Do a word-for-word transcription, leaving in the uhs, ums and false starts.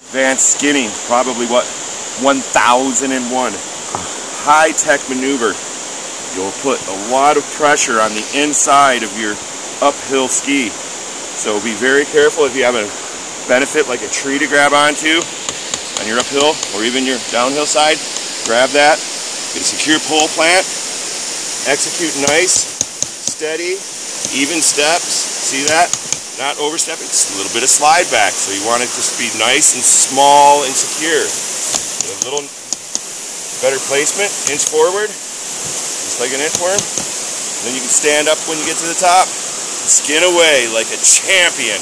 Advanced skinning, probably what, one thousand and one. High-tech maneuver. You'll put a lot of pressure on the inside of your uphill ski. So be very careful if you have a benefit like a tree to grab onto on your uphill or even your downhill side. Grab that, get a secure pole plant, execute nice, steady, even steps. See that? Not overstepping, just a little bit of slide back. So you want it to just be nice and small and secure. Get a little better placement, inch forward, just like an inchworm. And then you can stand up when you get to the top, skin away like a champion.